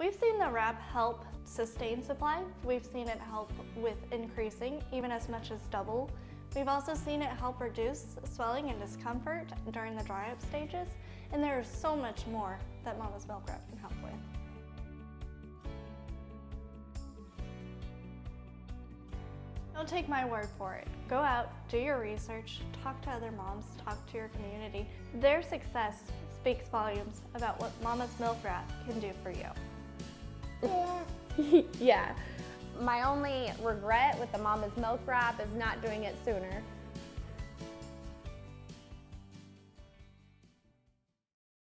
We've seen the wrap help sustain supply. We've seen it help with increasing, even as much as double. We've also seen it help reduce swelling and discomfort during the dry up stages, and there is so much more that Mama's Milk Wrap can help with. Don't take my word for it. Go out, do your research, talk to other moms, talk to your community. Their success speaks volumes about what Mama's Milk Wrap can do for you. Yeah. My only regret with the Mama's Milk Wrap is not doing it sooner.